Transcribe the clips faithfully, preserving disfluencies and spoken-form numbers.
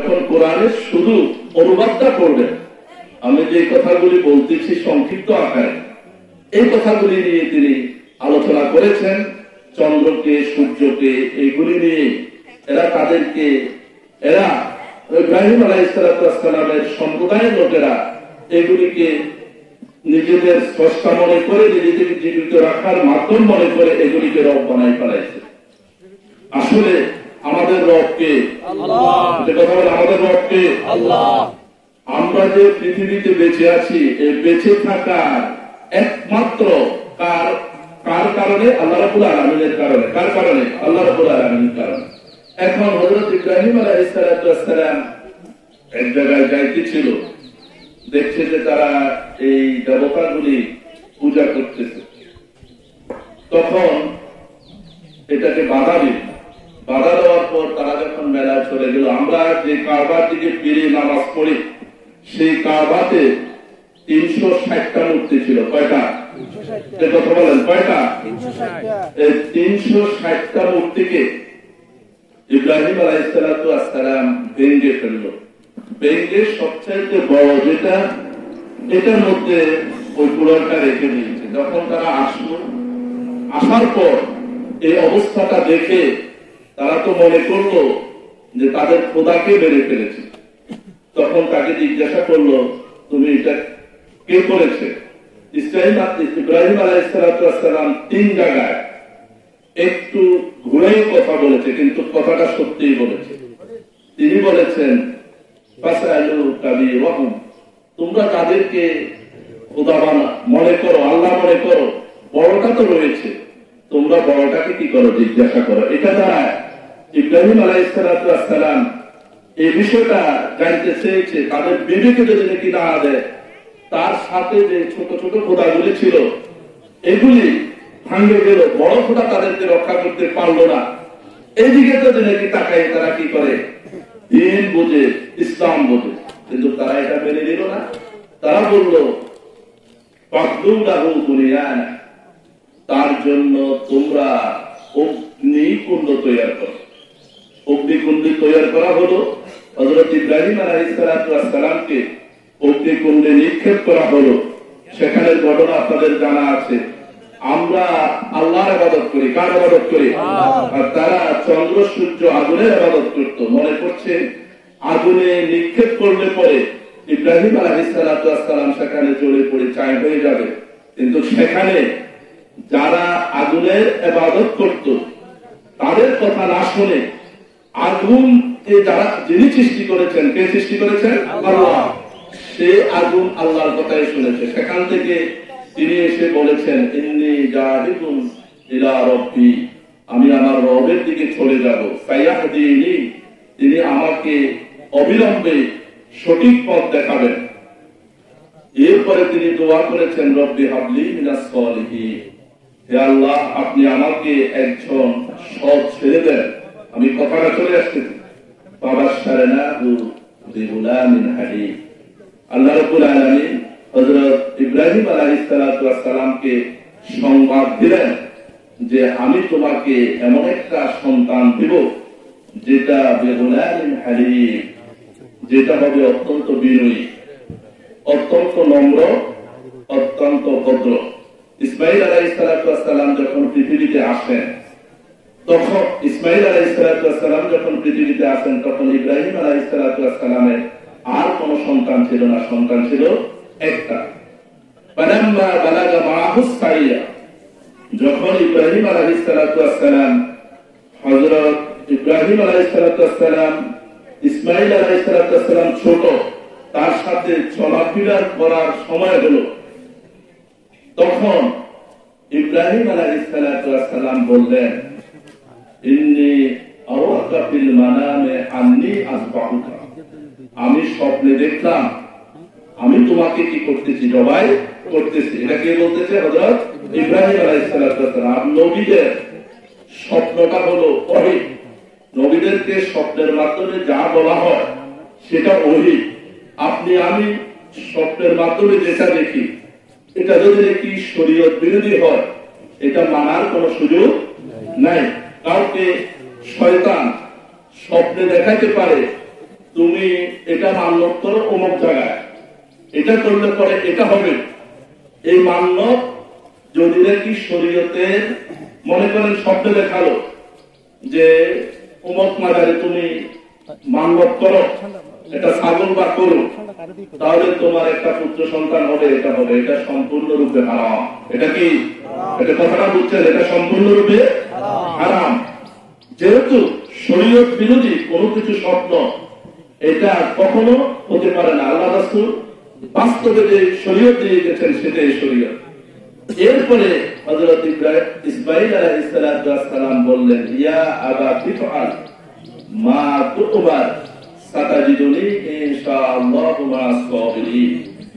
যখন কোরআনের শুধু অনুবাদটা করবেন, আমি যে কথাগুলি বলতেছি সংক্ষিপ্ত আকারে, এই কথাগুলি নিয়ে তিনি আলোচনা করেছেন। চন্দ্রকে, সূর্যকে, এইগুলি নিয়ে এরা তাদেরকে, এরা ইব্রাহিম আলাইহিস সালামের সম্প্রদায়ের লোকেরা এগুলিকে নিজেদের স্রষ্টা মনে করে, নিজেদেরকে জীবিত রাখার মাধ্যম মনে করে এগুলিকে রব বানাই ফেলাইছে। আসলে আমাদের রবকে, কথা বলে আমাদের রবকে আল্লাহ। আমরা যে পৃথিবীতে বেঁচে আছি, এই বেঁচে থাকার একমাত্র কার কার কারণে? আল্লাহ রাব্বুল আলামিনের কারণে। কার কারণে? আল্লাহ রাব্বুল আলামিনের কারণে। এখন হযরত ইব্রাহিম আলাইহিস সালাম এক জায়গায় যাইতেছিল, দেখছে যে তারা এই দেবতাগুলি পূজা করতেছে। তখন এটাকে বাধা দিল। বাধা দেওয়ার পর তারা যখন মেলায় চলে গেল, আমরা যে কাবার দিকে ফিরে নামাজ পড়ি, সেই কাবাতে তিনশো ষাটটা মূর্তি ছিল। কয়টা? কথা বলেন, কয়টা? তিনশো ষাটটা মূর্তিকে ইব্রাহিম আলাইহিস সালাম ভেঙ্গে ফেলল। ভেঙ্গে সবচাইতে বড় যেটা, এটার মধ্যে ওই পুরোটা রেখে দিয়েছে। যখন তারা আসলো, আসার পর এই অবস্থাটা দেখে তারা তো মনে করলো যে তাদের খোদাকে মেরে ফেলেছে। তখন তাকে জিজ্ঞাসা করলো, তুমি এটা কে করেছে? ইব্রাহিম আলাইহিস সালাম তিন জায়গায় একটু ঘুরে কথা বলেছে, কিন্তু কথাটা সত্যিই বলেছে। তিনি বলেছেন, তোমরা তাদেরকে খোদা বানা মনে করো, আল্লাহ মনে করো, বড়টা তো রয়েছে, তোমরা বড়টাকে কি করো জিজ্ঞাসা করো। এটা দ্বারা ইব্রাহিম আলাইহিস সালাম এই বিষয়টা জানতে চেয়েছে। তাদের বিবেকে যদি নাকি না দেয়, তার সাথে যে ছোট ছোট খোদাগুলি ছিল এগুলি ভাঙে গেল, বড় খোদা তাদেরকে রক্ষা করতে পারলো না। এইদিকে যদি নাকি তাকাই, তারা কি করে? দিন বোঝে, ইসলাম বোঝে, কিন্তু তারা এটা মেনে নিল না। তারা বলল, তার জন্য তোমরা অগ্নিকুণ্ড তৈরি করো। অগ্নিকুণ্ড তৈরি করা হলো। হযরত ইব্রাহিম আলাইহিস সালামকে অগ্নিকুণ্ডে নিক্ষেপ করা হলো। সেখানের ঘটনা আপনাদের জানা আছে। আমরা আল্লাহর ইবাদত করি। কার ইবাদত করি? আর তারা চন্দ্র সূর্য আগুনের ইবাদত করত। মনে করছে আগুনে নিক্ষেপ করলে পরে ইব্রাহিম আলাইহিস সালাম সেখানে জ্বলে পড়ে ছাই হয়ে যাবে। কিন্তু সেখানে যারা আগুনের ইবাদত করত, তাদের কথা না শুনে আগুনকে যারা যিনি সৃষ্টি করেছেন, কে সৃষ্টি করেছেন? আল্লাহ। সে আগুন আল্লাহর কথাই শুনেছে। সেখান থেকে তিনি এসে বলেছেন, ইন্নী জাহিদুন ইলা রাব্বি, আমি আমার রবের দিকে চলে যাব। সাইয়াহদিনি, তিনি আমাকে অবিলম্বে সঠিক পথ দেখাবেন। এরপরে তিনি দোয়া করেছেন, রব্বি হাবলি মিনাস সালিহিন, হে আল্লাহ, আপনি আমাকে একজন সৎ ছেলে দেন। আমি কথাটা চলে আসতেছি। ফাবাশশারনাহু বিগুলামিন হালিম। আল্লাহ রাব্বুল আলামিন হযরত ইব্রাহিম আলাইহিস সালামকে সংবাদ দিলেন যে আমি তোমাকে এমন একটা সন্তান দিব যেটা বিগুলামিন হালিম, যেটা হবে অত্যন্ত বিনয়ী, অত্যন্ত নম্র, অত্যন্ত ভদ্র। ইসমাইল আলাইহিস সালাম যখন পৃথিবীতে আসেন, তখন ইসমাইল আলাইহিস সালাম যখন পৃথিবীতে আসেন, তখন ইব্রাহিম আলাইহিস সালামের আর কোন সন্তান ছিল না, সন্তান ছিল একটা। ফালাম্মা বালাগা মাআহু সাইয়া, যখন ইব্রাহিম আলাইহিস সালাম হযরত ইব্রাহিম আলাইহিস সালাম ইসমাইল আলাইহিস সালাম ছোট, তার সাথে চলাফেরা করার সময় হলো, তখন ইব্রাহিম আলাইহিস সালাম বললেন, ইন্নী আরাকা ফিল মানামে আন্নী আসবাহুকা, আমি স্বপ্নে দেখলাম আমি তোমাকে কি করতেছি, জবাই করতেছি। এটা কে বলতেছে? হযরত ইব্রাহিম আলাইহিস সালাম। নবীদের স্বপ্নটা হলো ওহী। নবীদেরকে স্বপ্নের মাধ্যমে যা বলা হয় সেটা ওহী। আপনি আমি স্বপ্নের মাধ্যমে যেটা দেখি, এটা যদি দেখি শরীয়ত বিরোধী হয়, এটা মানার কোন সুযোগ নাই। কাউকে শয়তান স্বপ্নে দেখাতে পারে তুমি এটা মান্যত করো অমুক জায়গায়, এটা করলে পরে এটা হবে। এই মান্যত যদি নাকি শরীয়তের মনে করেন শব্দ দেখালো যে অমুক মাজারে তুমি মান্যত করো, এটা ছাগল বা করো, তাহলে তোমার একটা পুত্র সন্তান হবে, এটা হবে, এটা সম্পূর্ণরূপে হারাম। এটা কি, এটা কথাটা বুঝছেন? এটা সম্পূর্ণরূপে হারাম। যেহেতু শরীয়ত বিরোধী কোন কিছু স্বপ্ন এটা কখনো হতে পারে না। আল্লাহ রাসূল বাস্তবে যে শরীয়ত দিয়ে গেছেন সেটাই শরীয়ত। এরপরে হযরত ইব্রাহিম ইসমাঈল আলাইহিস সালাম বললেন, ইয়া আবা ফিফআল মা তুকবার সাতাজিদুনি ইনশাআল্লাহু মা'আস সাবিরিন।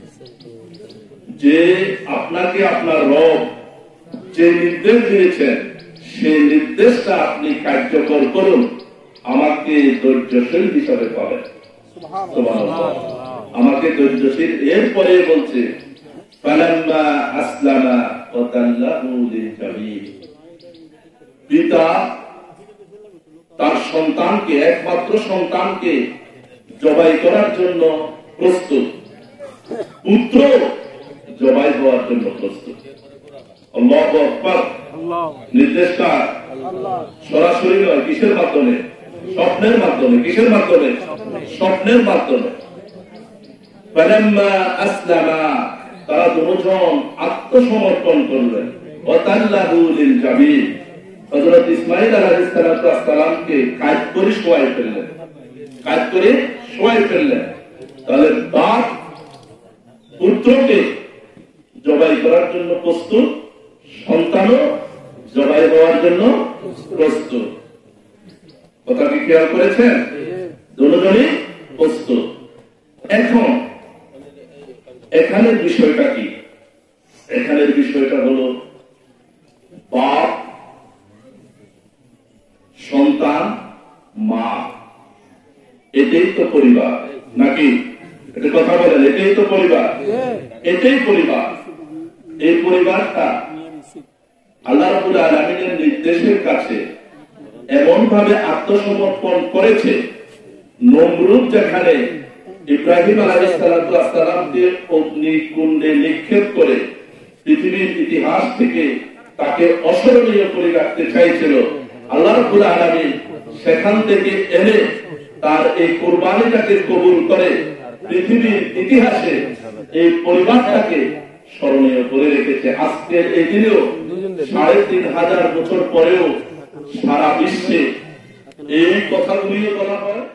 যে আপনাকে আপনার রব যে নির্দেশ দিয়েছেন সেই নির্দেশটা আপনি কার্যকর করুন, আমাকে ধৈর্যশীল হিসাবে পাবেন। সুবহানাল্লাহ, আমাকে ধৈর্যশীল। এরপরে বলছে ফালাম্মা আসলামা ওয়া তাল্লাহু লিল-জাবিন। পিতা তার সন্তানকে, একমাত্র সন্তানকে জবাই করার জন্য প্রস্তুত, পুত্র জবাই হওয়ার জন্য প্রস্তুত। আল্লাহু আকবার। নির্দেশটা সরাসরি নয়, কিসের মাধ্যমে? স্বপ্নের মাধ্যমে। কিসের মাধ্যমে? স্বপ্নের মাধ্যমে। ফালাম্মা আসলামা, তারা দুজন আত্মসমর্পণ করলেন। ওয়া তাল্লাহু লিল-জাবিন, হযরত ইসমাঈল আলাইহিস সালামকে কাজ করে শোয়াই ফেললেন, কাজ করে শোয়াই ফেললেন। তাহলে বাপ পুত্রকে জবাই করার জন্য প্রস্তুত, সন্তানও জবাই হওয়ার জন্য প্রস্তুত। কথা কি খেয়াল করেছেন? দুজনই প্রস্তুত। এখন এখানের বিষয়টা কি? এখানের বিষয়টা হলো বাপ, সন্তান, মা, এটাই তো পরিবার নাকি? এটা কথা বলেন, এটাই তো পরিবার, এটাই পরিবার। এই পরিবারটা আল্লাহ রাব্বুল আলামিনের নির্দেশের কাছে এমন ভাবে আত্মসমর্পণ করেছে, নমরুদ যেখানে ইব্রাহিম আলাইহিস সালামকে অগ্নিকুণ্ডে নিক্ষেপ করে পৃথিবীর ইতিহাস থেকে তাকে অস্মরণীয় করে রাখতে চাইছিল, আল্লাহ রাব্বুল আলামিন সেখান থেকে এনে তার এই কুরবানিটাকে কবুল করে পৃথিবীর ইতিহাসে এই পরিবারটাকে স্মরণীয় করে রেখেছে। আজকের এই দিনেও সাড়ে তিন হাজার বছর পরেও সারা বিশ্বে এই কথাগুলিও বলা হয়।